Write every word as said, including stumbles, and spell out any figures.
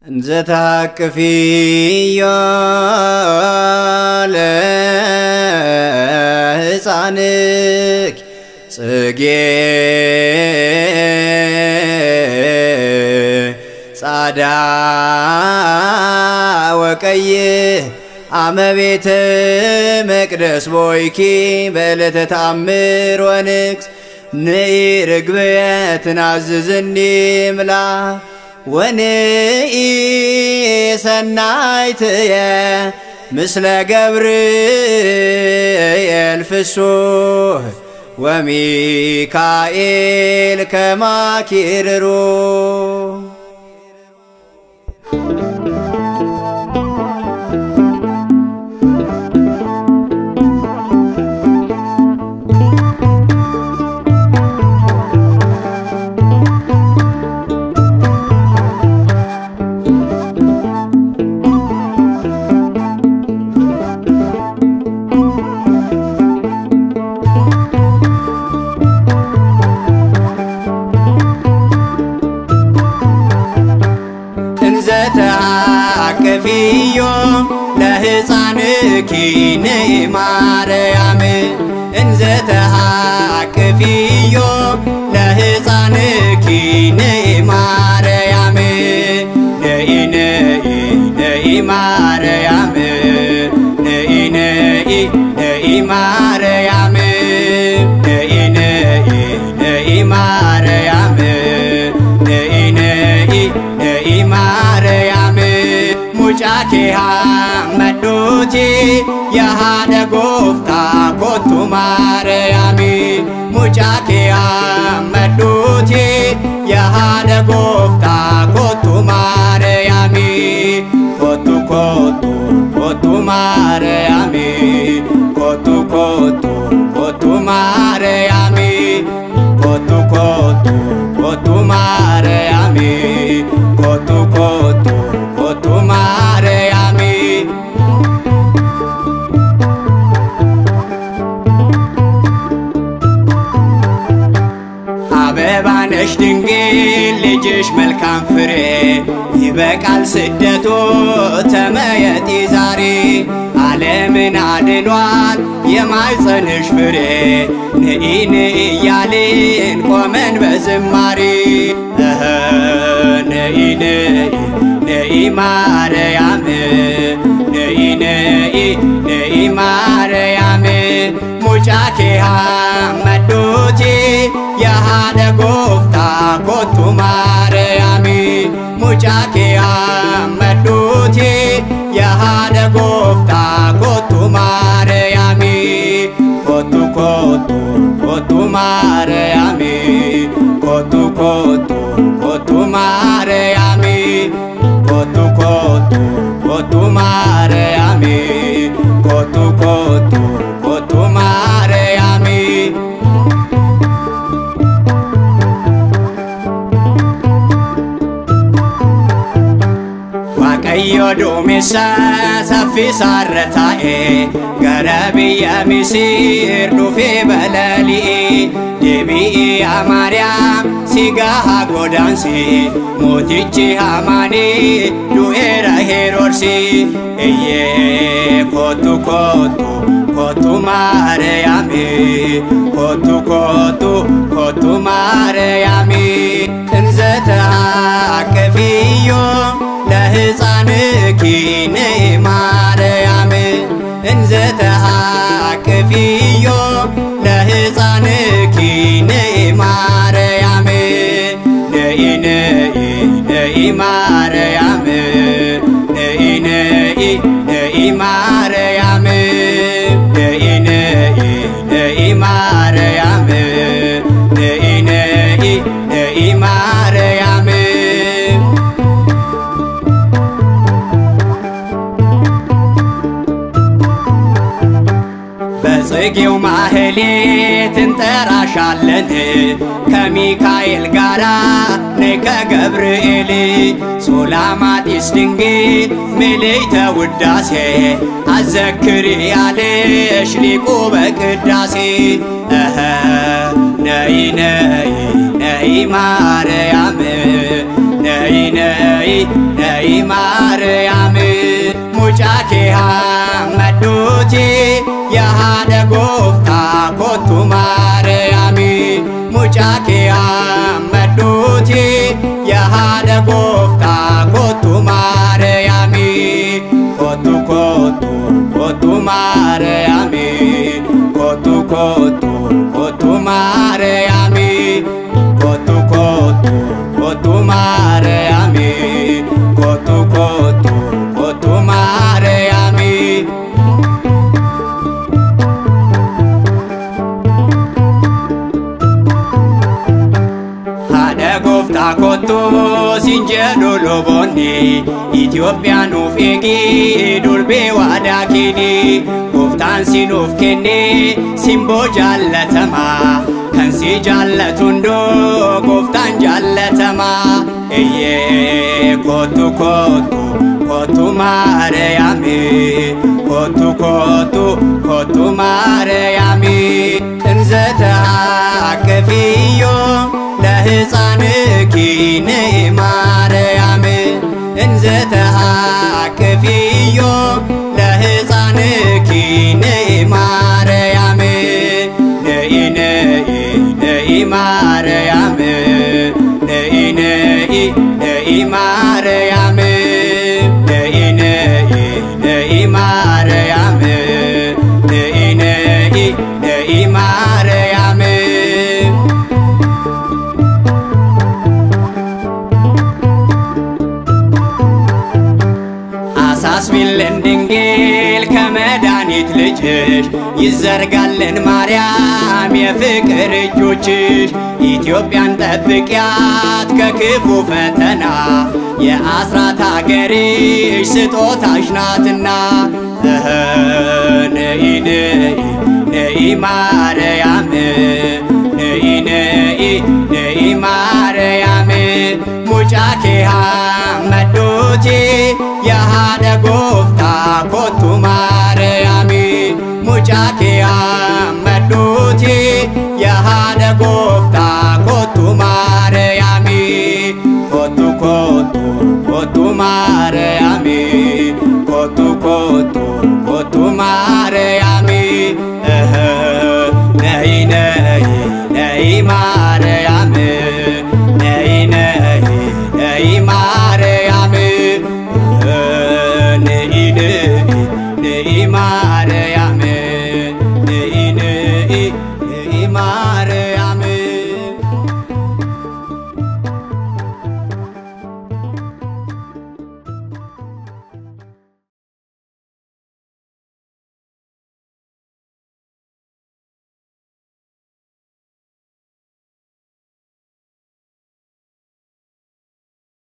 انزت عكفي لهزانك صقي صعدا وكيه عم بيت مقدس بويكي بلت تعمر ونكس ني رقبية تنعززني ملا وني سنايت يا مثل قبر الفسوه وميكائيل كما كيررو عكفيو لهزانك ني مريم انزت عكفيو لهزانك ني مريم ني ني ني مريم ني ني ني مريم ني ني ني مريم ني ني ني مريم مجاكيها مدوتي يا هذا قفتا كنت مريمي مجاكيها مدوتي يا هذا قفتا كنت مريمي كنت كنت كنت مريمي كنت كنت كنت مريمي كنت كنت كنت مريمي كنت كنت كنت مريمي አበባነሽ ድንግል ልጅሽ መልካም ፍሬ ይበቃል ስደቱ ተመየጢ ዛሬ ዓለምን አድኗል የማይጸንሽ ፍሬ ነኢ ነኢ እያልን ቆመን በዝማሬ ነኢ ነኢ ነኢ ማርያም ነኢ ነኢ ነኢ ማርያም ሙጫኬሃ መዶቴ የሃደ ጎፍታ ኮቱ ማርያም ሙጫኬሃ መዶቴ የሃደ ጎፍታ ኮቱ ማርያም ኮቱ ኮቱ ኮቱ ማርያም ኮቱ ኮቱ ኮቱ ማርያም ኮቱ ኮቱ ኮቱ ማርያም ኮቱ ኮቱ ኮቱ ማርያም ዋቀዮ ዶሜሳ ሰፊ ሳረታኤ ገረብየ ሚሲር ዱፌ በለሊኤ ደቢኤ አማርያም ሲጋሃ ጎዳንሲ ሞቲቺ ሃማኒ ዱኤራ ሄሮድሲ እየ ኮቱ ኮቱ ኮቱ ማርያም ኮቱ ኮቱ ኮቱ ማርያም እንዘተ አከፊዮ ለህፃንኪ ነይ ማርያም እንዘተ አከፊዮ ለህፃንኪ ነይ ማርያም ነይ ነይ ነይ ማርያም ነይ ነይ ነይ ማርያም ነይ ነይ ነይ ማርያም ነይ ነይ ነይ ማርያም በጽጌው ማህሌት እንጠራሻለን ከሚካኤል ጋራ ነይ ከገብርኤል ሱላማጢስ ድንግል ምልዕተ ውዳሴ አዘክሪ ያለሽ ሊቁ በቅዳሴ ነይ ነይ ነይ ማርያም ነይ ነይ ነይ ነይ ማርያም ሙጫኬ ሐመዱቲ የሃደ ጎፍታ ኮቱ ማርያም ሙጫኬ ሐመዱቲ የሃደ ጎፍታ ኮቱ ማርያም ኮቱ ኮቱ ኮቱ ማርያም ኮቱ ኮቱ ኮቱ ማርያም ኮቱ ኮቱ ኮቱ ማርያም ኮቱ ኮቱ ኮቱ ማርያም ሃደ ጎፍታ ኮቱ ሲንጀሉ ሎቦኒ ኢትዮጵያ ኑፍ ኤጊ ዱርቤ ዋዳ ኪኒ ጎፍታን ሲኑፍ ኬኔ ሲምቦ ጃለተማ ከንሲ ጃለቱንዶ ጎፍታን ጃለተማ እዬ ኮቱ ኮቱ ኮቱ ማርያም ኮቱ ኮቱ ኮቱ ማርያም እንዘ ተአቅፊዮ ለሕፃንኪ ነይ ማርያም እንዘ ተአቅፊዮ ለሕፃንኪ ነይ ማርያም ነይ ነይ ነይ ማርያም ነይ ነይ ነይ ማርያም ነይ ነይ ነይ ማርያም ነይ ነይ ነይ ማርያም አሳስቢልን ድንግል ከመድኃኒት ልጅሽ ይዘርጋልን ማርያም የፍቅር እጆችሽ ኢትዮጵያን ጠብቂያት ከክፉ ፈተና የአስራት አገርሽ ስጦታሽ ናትና እህ ነይ ነይ ነይ ማርያም ነይ ነይ ነይ ማርያም ሙጫኬ ሐመዱቲ የሃደ ጎፍታ ኮቱ ማርያም ሙጫኬ ሐመዱቲ የሃደ ጎፍታ